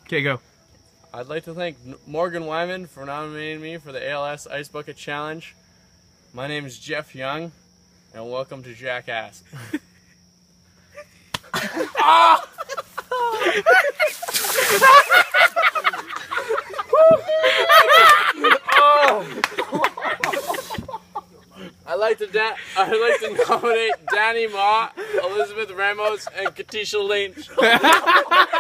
Okay, go. I'd like to thank Morgan Wyman for nominating me for the ALS Ice Bucket Challenge. My name is Jeff Young, and welcome to Jackass. I'd like to nominate Danny Ma, Elizabeth Ramos, and Katisha Lynch.